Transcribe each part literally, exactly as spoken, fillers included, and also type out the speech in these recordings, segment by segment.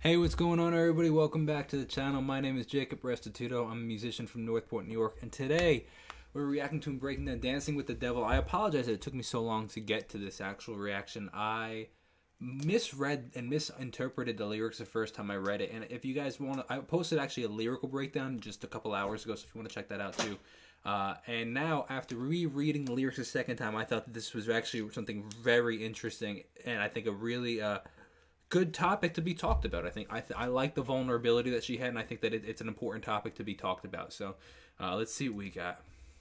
Hey, what's going on, everybody? Welcome back to the channel. My name is Jacob Restituto. I'm a musician from Northport, New York, and today we're reacting to and breaking down Dancing with the Devil. I apologize that it took me so long to get to this actual reaction. I misread and misinterpreted the lyrics the first time I read it, and if you guys want to, I posted actually a lyrical breakdown just a couple hours ago, so if you want to check that out too. Uh, and now, after rereading the lyrics a second time, I thought that this was actually something very interesting, and I think a really uh, good topic to be talked about. I think I, th I like the vulnerability that she had, and I think that it, it's an important topic to be talked about. So uh, let's see what we got.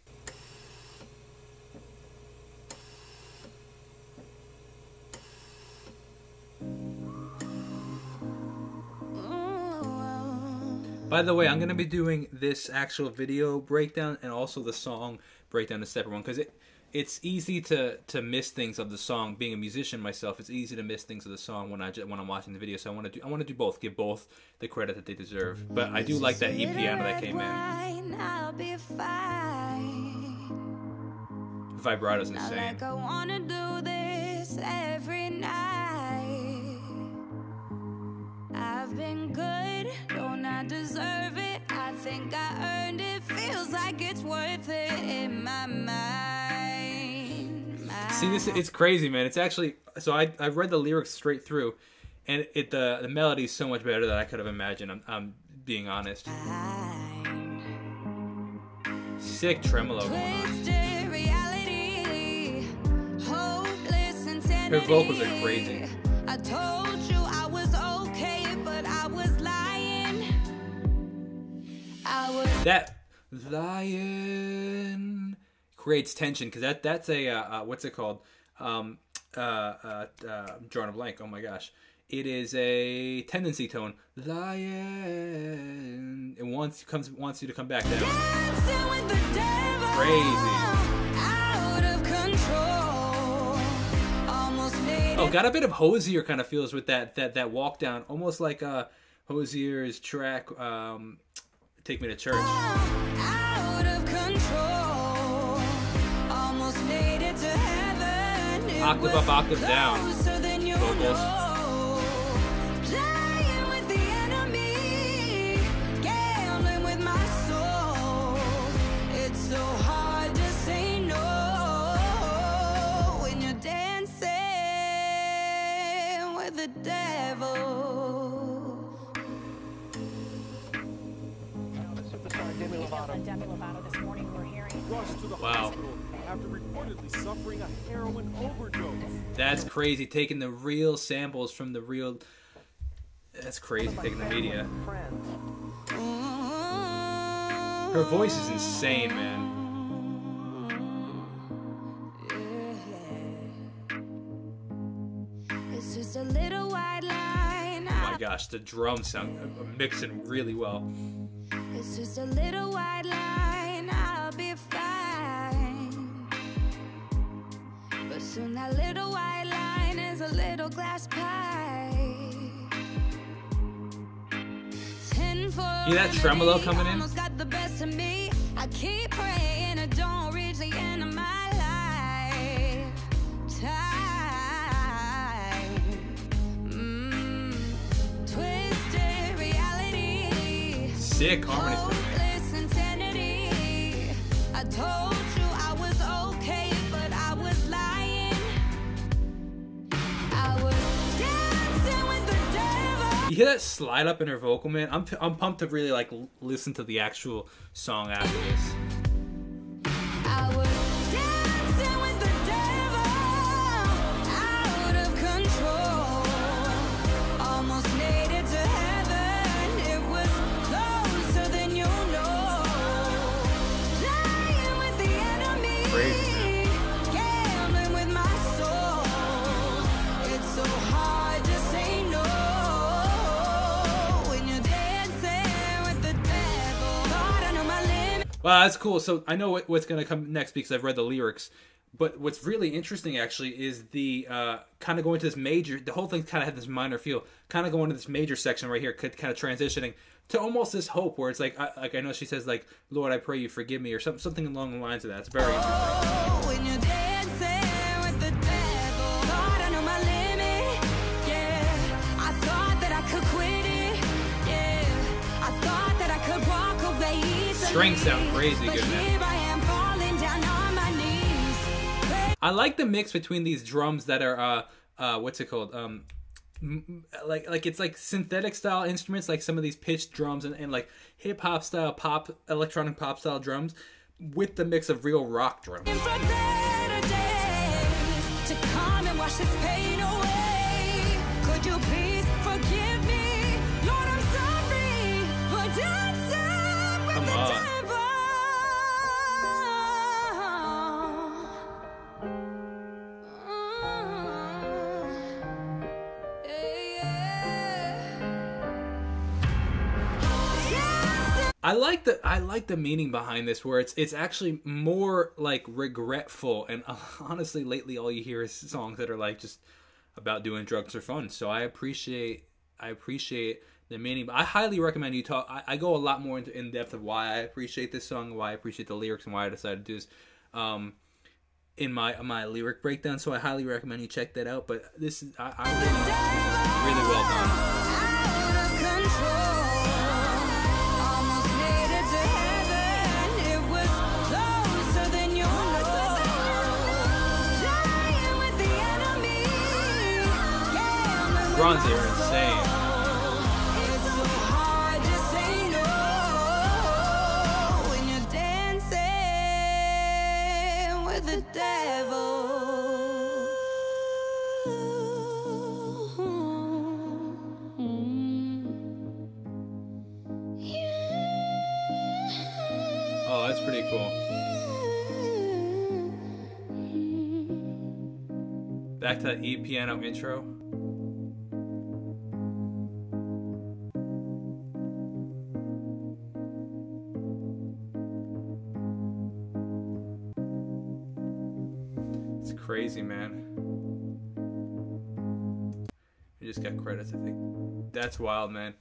By the way, I'm going to be doing this actual video breakdown and also the song breakdown, a separate one, because it it's easy to to miss things of the song. Being a musician myself, it's easy to miss things of the song when I when I'm watching the video. So I want to do I want to do both, give both the credit that they deserve. But I do like that E piano that came in. I'll be fine. Vibrato's insane. Like I wanna do this every night. I've been good, don't I deserve it? I think I earned it. Feels like it's worth it in my mind. My See, this it's crazy, man. It's actually so I I read the lyrics straight through, and it the the melody is so much better than I could have imagined. I'm I'm being honest. Sick tremolo going on. Her vocals are crazy. I told you I was okay, but I was lying. I was That lion creates tension because that that's a uh, uh, what's it called? Um, uh, uh, uh, I'm drawing a blank. Oh my gosh! It is a tendency tone. Lion. It wants comes wants you to come back down. dancing with the devil. Crazy. Out of control. Almost made Oh, it. got a bit of Hosier kind of feels with that that that walk down, almost like uh, Hosier's track. Um, Take Me to Church. Out of control. Almost made it to heaven. It Octave was up, octave down. closer than you Vocals. know. Playing with the enemy. Gambling with my soul. It's so hard to say no when you're dancing with the devil. Demi Lovato this morning, we're hearing. Rushed to the Wow. hospital after reportedly suffering a heroin overdose. That's crazy. Taking the real samples from the real. That's crazy. Taking the media. Her voice is insane, man. It's just a little white line. Oh my gosh, the drums sound uh, mixing really well. It's just a little white line. I'll be fine. But soon that little white line is a little glass pie. Ten for Hear that tremolo remedy, coming in? almost got the best of me. I keep praying I don't reach the end of my life. Time. Mm. Twisted reality. Sick harmony for me. Hopeless insanity. I told you I was okay, but I was lying. I was dancing with the devil. You hear that slide up in her vocal, man? I'm I'm pumped to really like l- listen to the actual song after this. I was dancing with the devil. Out of control. Almost made it to heaven. It was closer than you know. Playing with the enemy. Crazy, man. Gambling with my soul. It's so hard to say no when you're dancing with the devil. Thought I knew my limit. Well, that's cool. So I know what, what's going to come next because I've read the lyrics. But what's really interesting, actually, is the uh, kind of going to this major... The whole thing kind of had this minor feel. Kind of going to this major section right here, kind of transitioning to almost this hope where it's like... I, like I know she says, like, Lord, I pray you forgive me, or something, something along the lines of that. It's very interesting. Oh, when you're dancing with the devil. Thought I knew my limit. Yeah, I thought that I could quit it. Strings sound crazy good, man. I like the mix between these drums that are uh uh what's it called um like like it's like synthetic style instruments, like some of these pitched drums and, and like hip hop style pop electronic pop style drums with the mix of real rock drums. Could you please forgive me? Lord, I'm sorry for dancing with Come the on. devil. I like the I like the meaning behind this, where it's it's actually more like regretful, and uh, honestly, lately all you hear is songs that are like just about doing drugs for fun. So I appreciate I appreciate the meaning. But I highly recommend you talk. I, I go a lot more into in depth of why I appreciate this song, why I appreciate the lyrics, and why I decided to do this um, in my my lyric breakdown. So I highly recommend you check that out. But this is I, I really, really well done. Bronze are insane. It's so hard to say no when you're dancing with the devil. Oh, that's pretty cool. Back to that E piano intro. It's crazy, man. We just got credits, I think. That's wild, man.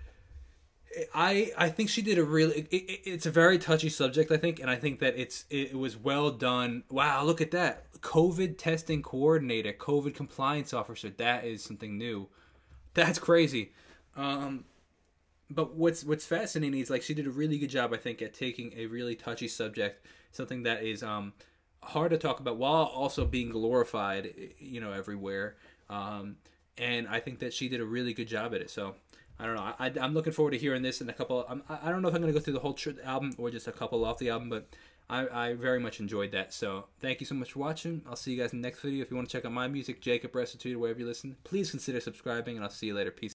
I I think she did a really. It, it, it's a very touchy subject, I think, and I think that it's it was well done. Wow, look at that! COVID testing coordinator, COVID compliance officer. That is something new. That's crazy. Um, but what's what's fascinating is like she did a really good job, I think, at taking a really touchy subject, something that is um hard to talk about while also being glorified, you know, everywhere. Um, and I think that she did a really good job at it. So I don't know. I, I'm looking forward to hearing this in a couple. I'm, I don't know if I'm going to go through the whole tr- album or just a couple off the album, but I, I very much enjoyed that. So thank you so much for watching. I'll see you guys in the next video. If you want to check out my music, Jacob Restitute, or wherever you listen, please consider subscribing, and I'll see you later. Peace.